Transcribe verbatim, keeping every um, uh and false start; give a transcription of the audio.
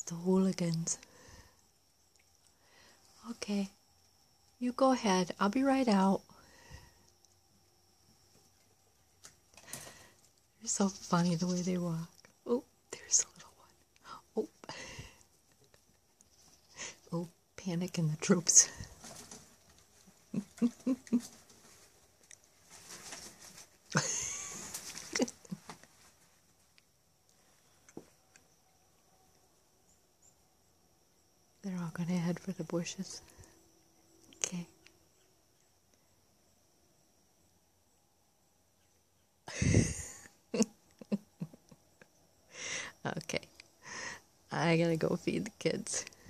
the hooligans. Okay, you go ahead. I'll be right out. They're so funny the way they walk. Oh, there's a little one. Oh, oh, panic in the troops. They're all going to head for the bushes. Okay. Okay. I gotta go feed the kids.